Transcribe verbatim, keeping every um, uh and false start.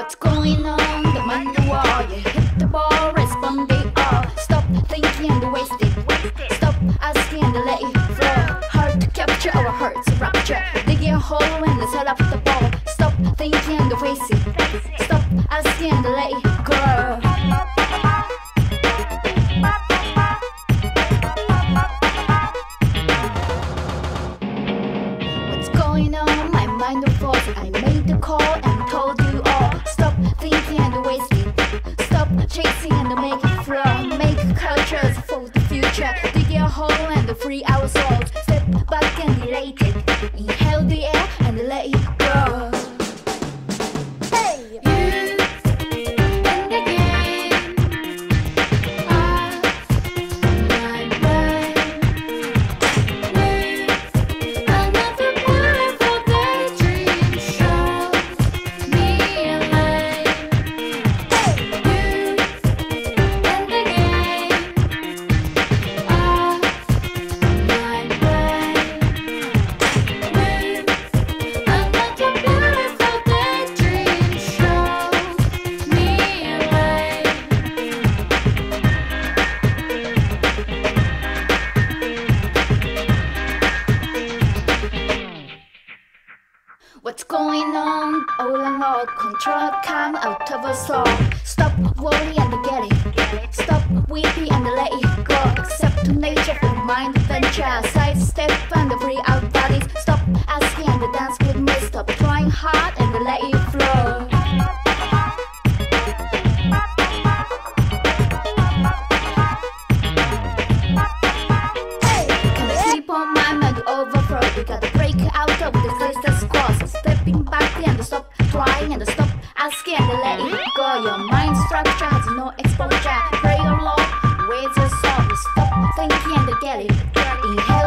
What's going on? The mind the wall. You hit the ball, respond they all. Stop thinking and waste it. Stop asking and let it flow. Hard to capture our hearts rapture. Digging a hole and set up the ball. Stop thinking and face it. Stop asking and let it go. What's going on? My mind the falls. I made the call and told you all. Stop thinking and waste it. Stop chasing and make it flow. Make cultures for the future. Dig a hole and free our souls. Step back and delete it. Inhale the air and let it go. Hey! You and again. Off my mind. With another beautiful daydream. Show me a light. Hey! You and again. Off my mind. With another beautiful daydream. Show me a light. What's going on? All in all, control come out of us all. Stop worry and get it. Stop weeping and let it go. Accept nature for mind adventure. Sidestep and free our bodies. Stop asking and dance with me. Stop trying hard and let it flow. Hey, can I sleep on my mind to overflow? We gotta break out of this resistance squash. Stepping back and stop trying and stop asking and let it go. Your mind structure has no exposure. Pray along with your soul. Stop thinking and get it. Inhale